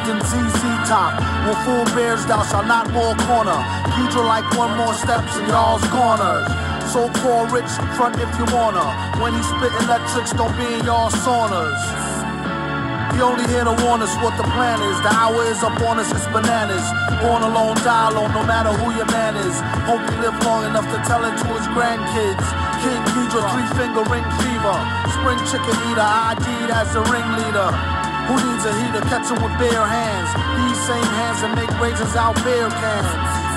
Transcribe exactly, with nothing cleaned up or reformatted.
than Z Z Top. With full bears, thou shalt not more corner. Future like one more steps in y'all's corners. So-called rich, front if you wanna. When he spit electrics, don't be in y'all saunas. He only here to warn us what the plan is. The hour is up on us, it's bananas. Born alone, die alone, no matter who your man is. Hope he live long enough to tell it to his grandkids. King Ghidra, three-finger ring fever. Spring chicken eater, I D'd as the ringleader. Who needs a heater? Catch him with bare hands. These same hands that make razors out beer cans.